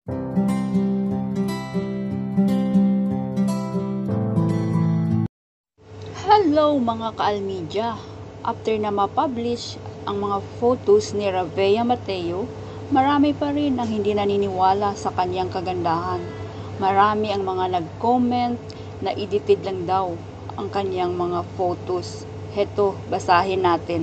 Hello mga ka-Almedia! After na ma-publish ang mga photos ni Ravea Mateo, marami pa rin ang hindi naniniwala sa kanyang kagandahan. Marami ang mga nag-comment na edited lang daw ang kanyang mga photos. Heto, basahin natin.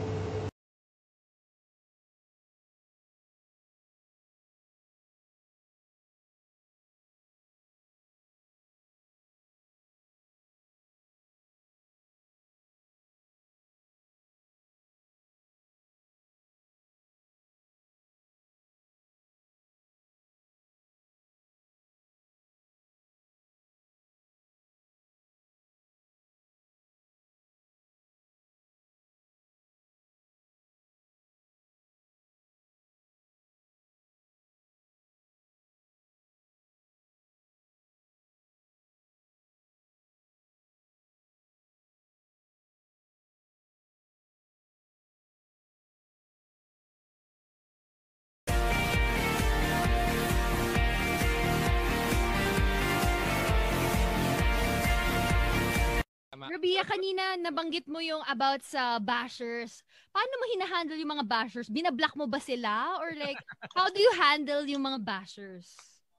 Rabia, kanina nabanggit mo yung about sa bashers. Paano mo hinahandle yung mga bashers? Binablock mo ba sila? Or like, how do you handle yung mga bashers?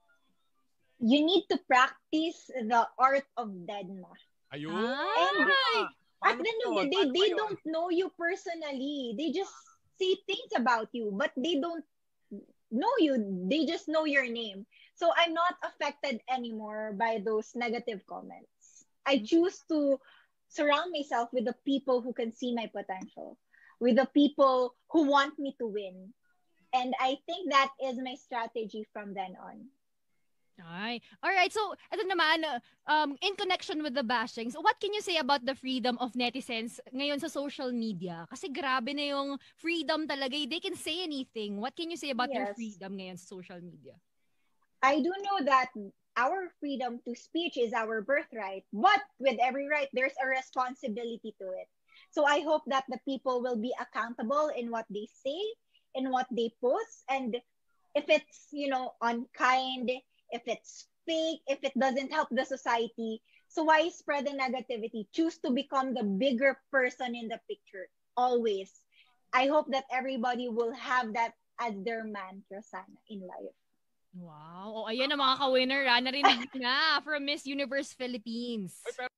You need to practice the art of Deadma. Ayun. And at the end of the day, they don't know you personally. They just say things about you, but they don't know you. They just know your name. So I'm not affected anymore by those negative comments. I choose to surround myself with the people who can see my potential, with the people who want me to win. And I think that is my strategy from then on. Ay. All right. So, ito naman, in connection with the bashings, what can you say about the freedom of netizens ngayon sa social media? Kasi grabe na yung freedom talaga. They can say anything. What can you say about their freedom ngayon sa social media? I do know that our freedom to speech is our birthright, but with every right, there's a responsibility to it. So I hope that the people will be accountable in what they say, in what they post, and if it's, unkind, if it's fake, if it doesn't help the society, so why spread the negativity? Choose to become the bigger person in the picture, always. I hope that everybody will have that as their mantra sana in life. Wow. O, ayan ang mga ka-winner. Narinig na from Miss Universe Philippines.